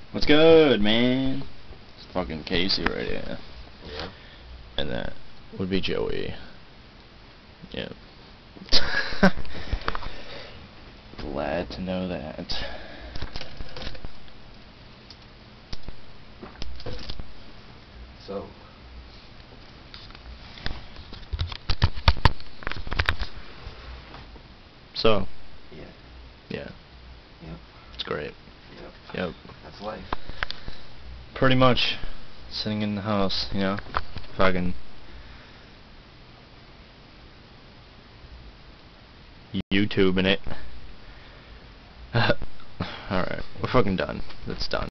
What's good, man? It's fucking Casey right here. Yeah. And that would be Joey. Yep. Glad to know that. So. So. Yeah. Yeah. Yep. It's great. Yep. Yep. That's life. Pretty much. Sitting in the house, you know? Fucking YouTubing it. Alright, we're fucking done. It's done.